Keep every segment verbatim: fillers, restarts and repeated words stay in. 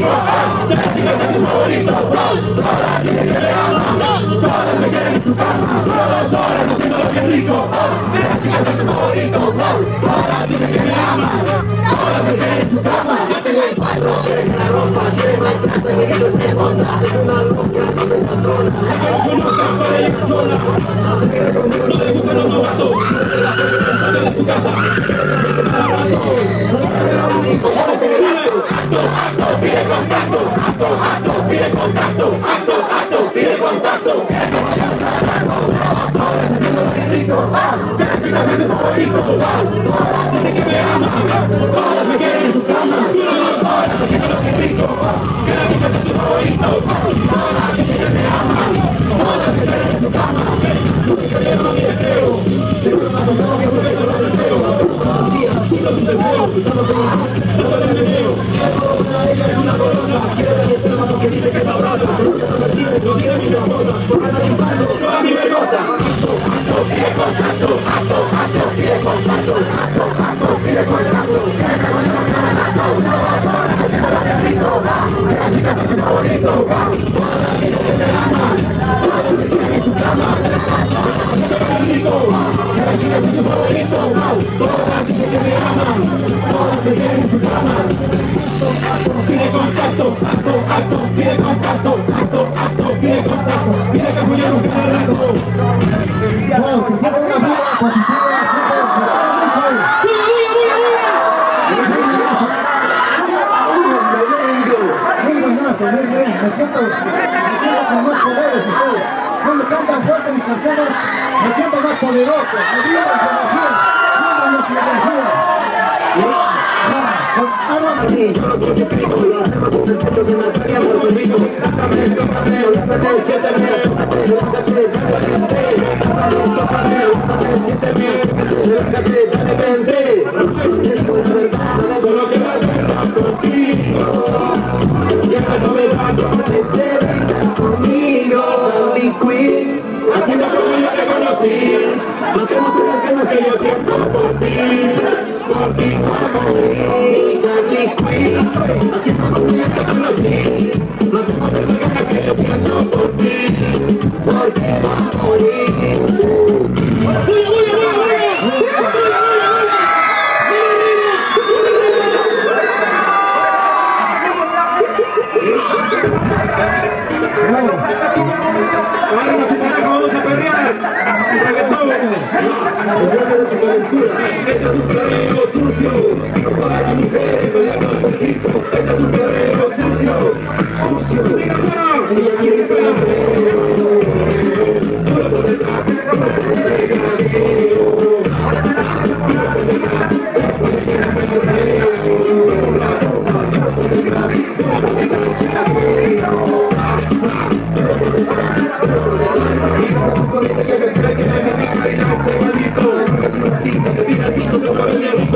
rico, de las chicas es su favorito, todas dicen que me aman, todas me quieren en su cama, dos horas haciéndolo bien rico, de las chicas es su favorito, todas dicen que me aman, todas me quieren en su cama, yo tengo el cuatro, quieren la ropa, quieren maltrato, y mi grito se monta, es una loca, no se controla, es una campa de ella sola, se queda conmigo, no le gustan los novatos, no de su casa, acto, pide contacto, acto, acto, pide contacto, acto, acto, pide contacto. Ahora haciendo lo bien rico, de las chicas es su favorito, todas dicen que me aman, todas me quieren en su cama, ahora haciendo lo bien rico, de las chicas es su favorito, todas dicen que me aman, todas me quieren en su cama, música que no me deseo, seguro más o menos que por eso lo deseo, todos los días, juntos un deseo, estamos en todo el meneo, ella es una colosa, quiere de mi esperma porque dice que es sabrosa, seguro que no me tiene, no tiene mi esposa, por ganar un palo, toda mi vergota, acto, acto, pide contacto, acto, acto, pide contacto, acto, acto, pide contacto, todas horas haciendo lo bien rico, de las chicas es su favorito, todas dicen que me aman, todas me quieren en su cama, haciendo lo bien rico, de las chicas es su favorito, todas dicen que me aman, todas me quieren en su cama, pide contacto, acto, acto, pide contacto, acto, acto, pide contacto, pide que apoyemos cada rato. Wow, se siente una vibra positiva, muy buenazo, muy bien, me siento, me siento con más poderes ustedes. Cuando cantan fuerte mis canciones, me siento más poderoso, me vibran su energía, vibran nuestra energía. Yo no soy típico, lo hacemos en el techo de una calle en Puerto Rico. Lázame, tócame, lázame, siénteme, súbate, lárgate, dale, vente. Lázame, tócame, lázame, siénteme, súbate, lárgate, dale, vente. Esto es verdad, solo quiero hacerlo contigo. Llega novedad, no te vengas conmigo. Harley Quinn, haciendo como yo te conocí. Matemos esas ganas que yo siento por ti. Por ti voy a morir, Harley Quinn, haciendo como yo te conocí, matemos esas ganas que yo siento por ti, por ti voy a morir. ¡Buena, buena, buena, buena! Ahora nos vamos a perrear. Este es un perreo sucio, para las mujeres bailando el piso. Este es un perreo sucio, sucio. Ella quiere perreo, solo por detrás, solo por regadeo. Solo por detrás, solo por detrás, solo por detrás, solo por detrás, solo por detrás. Y con su corriente que me trae que me hace mi cara y la me maldito. Se tira al piso, se mueve bien.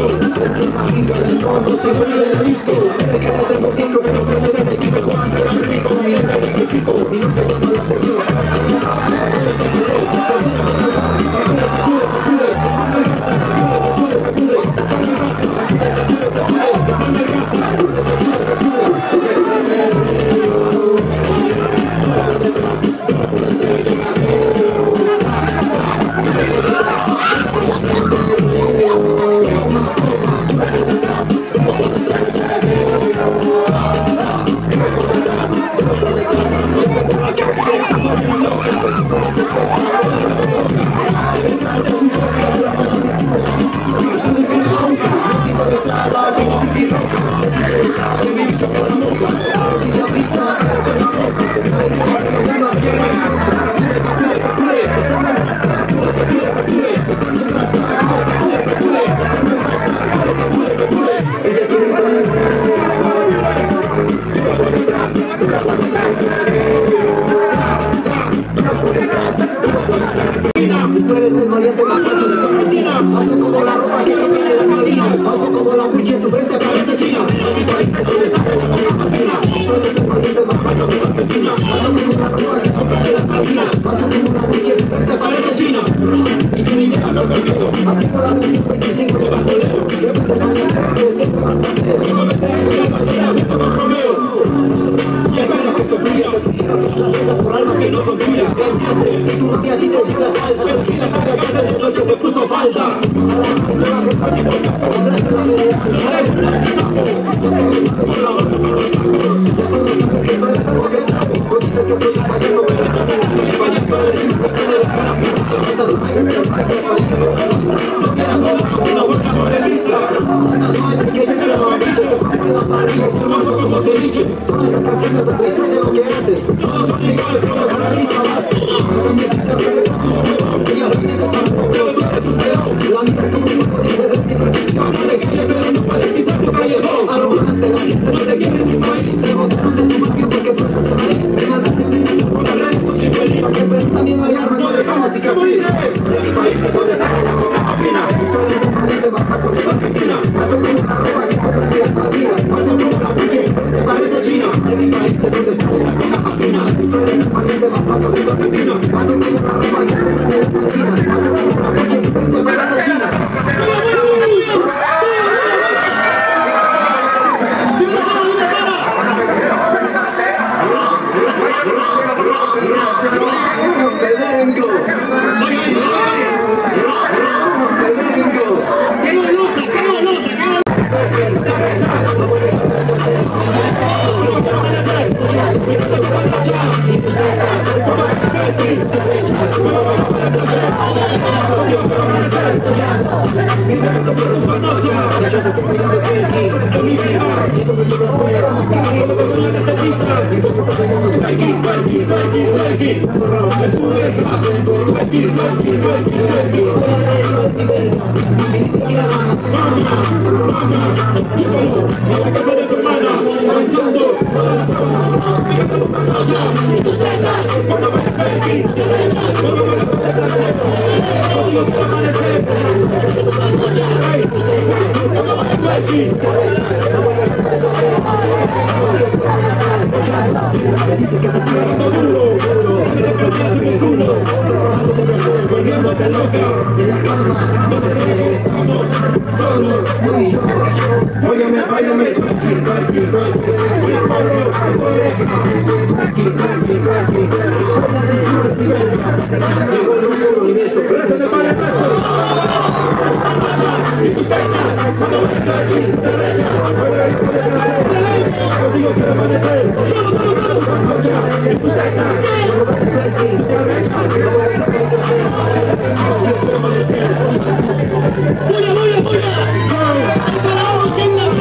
hermoso como ceviche. Todas las canciones de freestyle lo que haces. Todos son iguales, todos con la misma base. La música que le pasa un pedo. Ella viene con tanto, pero tienes un pedo. La vida es como un grupo de ideas sin percepción. No le calle, pero no puedes pisar tu callejón. Arrogante, la gente no te quiere en tu país. Se montaron de tu mafia porque tú estás en París. Se mataste a mí mismo por las redes, soy chicuelín. Pa' que ves también hay armas, no dejamos cicatriz. De mi país de donde sale la coca fina. Tú eres un valiente, baja con esa Argentina. Falso como una ropa que compras de las Malvinas. Falso como la pinche, te parece chino. De mi país de donde sale la coca fina. Tú eres un valiente, baja con esa Argentina. Falso como una ropa que compras de las Malvinas. Falso como una pinche, te parece chino. En la casa de tu hermana, manchando y tus tetas, cuando me perdí, te rechazas, cuando me perdí, odio tu amanecer, que tu mancha y tus tetas, cuando me perdí, te rechazas, cuando me perdí, odio tu amanecer, me dice que te sigue dando duro, duro, que te ponías en el culo, dando de placer, volviéndote loca, de la cama, no sé si estamos solos, tú y yo. Óyeme, báilame, tranqui, tranqui, tranqui, tranqui, tranqui, tranqui, tranqui, llegó el oscuro y esto presenta y tus penas, cuando me tranqui, te rechazas, contigo quiero amanecer, y tus penas, cuando me tranqui, te rechazas, contigo quiero amanecer. ¡Buena, buena, buena! ¡Paramos en la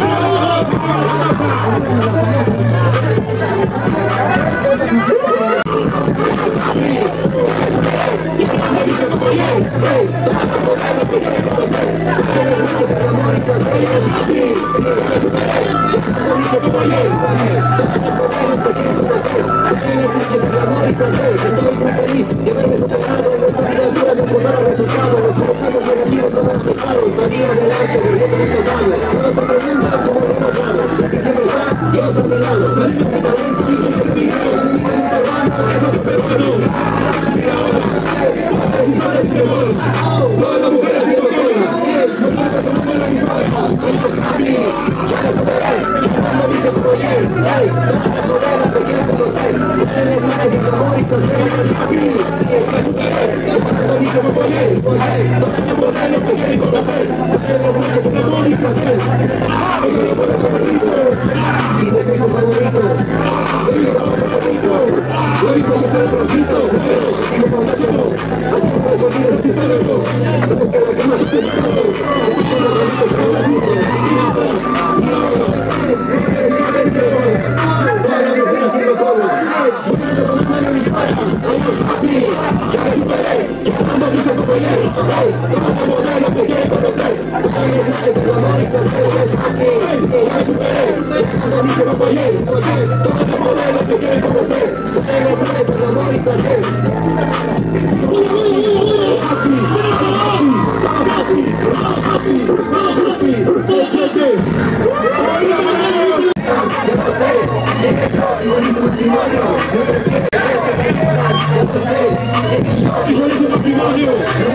estoy muy feliz de haberme superado en esta vida dura de encontrar resultados. Los comentarios negativos no me afectaron. Salí adelante, viviendo mi soldado. Todos se preguntan cómo lo he logrado. Es que siempre está Dios a mi lado. Salí de mi talento y mi enemigo. De mi talento hermano, eso no se bueno. Mira ahora, las decisiones y mejores. Todas las mujeres haciendo cola. No siempre se me mueven mis faltas. Soy yo happy, ya me superé. Cuando dice como yes, hey, todas las modelos me quieren conocer. Tienes noches de amor y placer. Happy, ya me superé. Cuando dice como yes, hey, todas las modelos me quieren conocer. Tienes noches de amor y placer. Yo lo puedo favorito. Dice que soy su favorito. Yo le daba favorito. Lo hizo yo ser bronquito. Sigo con la chamo. Así como los sonidos de tu pelo. Sabes que la cama se te pelo. Estoy con los raditos como la suya. Y ahora, y ahora. Siempre te voy. Toda la mujer haciendo cola. Buscando con la mano en mi cara. Soy yo happy. Ya me superé. Cuando dice como yes. Hey, todas las modelos me quieren conocer. Tienes noches de amor y placer. Happy. Ya me superé. Cuando dice como yes. Todas las modelos me quieren conocer. Tienes noches de amor y placer. Happy. Happy. Happy. Happy. Yo no sé, llegué yo y no hice matrimonio. Yo no sé, yo no hice matrimonio.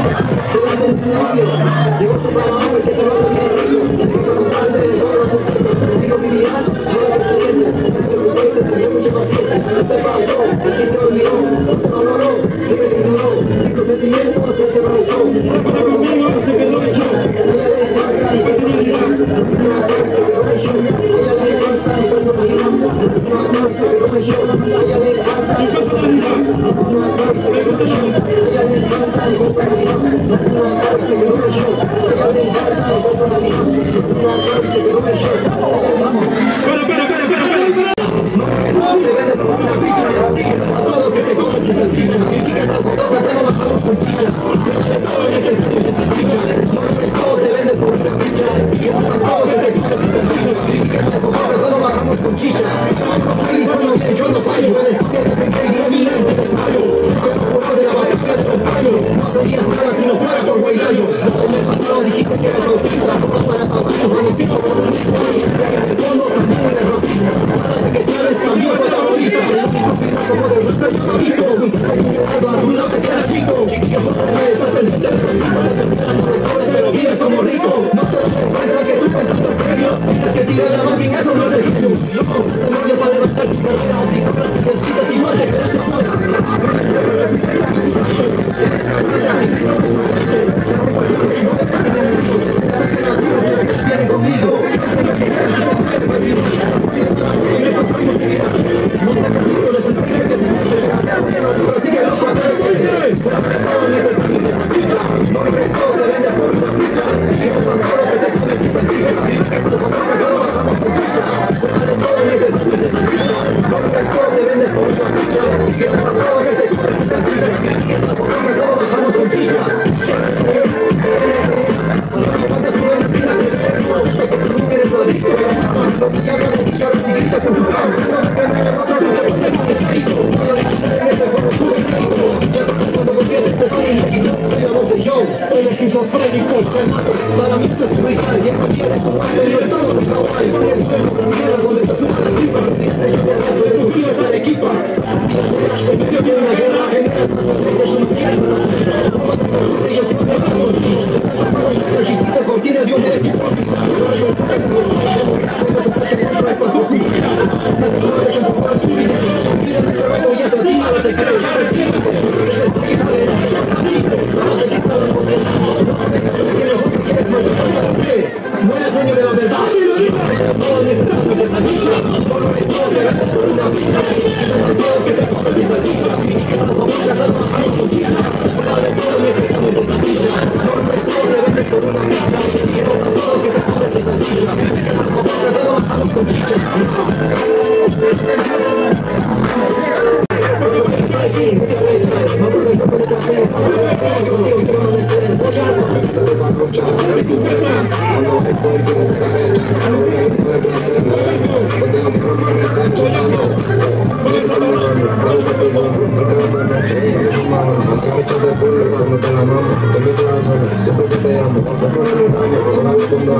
Llegó tu trabajo y te conoce bien rico. Rico con base de todos los efectos. Conmigo vivirás nuevas experiencias. Te preguntaste, tenía mucha paciencia. No te faltó, de ti se olvidó. No te valoró, siempre te ignoró. Ricos sentimientos, se te arrancó. Para conmigo se quedó hecho. Ella le encanta mi personalidad. No hace, se quedó hecho. Ella le encanta mi personalidad. No hace, se quedó hecho. Ella le encanta mi personalidad. No hace, se quedó hecho. Ella le encanta mi personalidad. No hace, se quedó hecho. Ella le encanta mi personalidad. No hace, se quedó hecho. Vamos.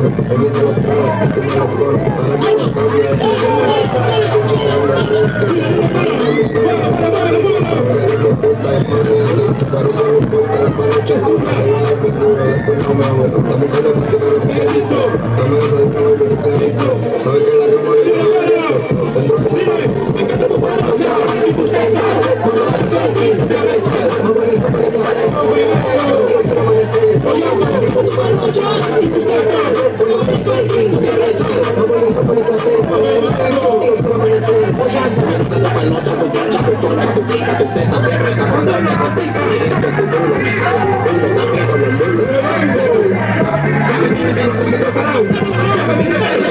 Preparado.